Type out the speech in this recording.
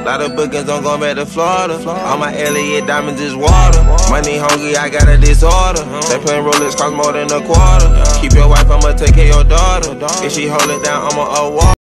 Lot of bookings don't go back to Florida. All my Elliott diamonds is water. Money hungry, I got a disorder. They playing Rolex cost more than a quarter. Keep your wife, I'ma take care of your daughter. If she hold it down, I'ma award.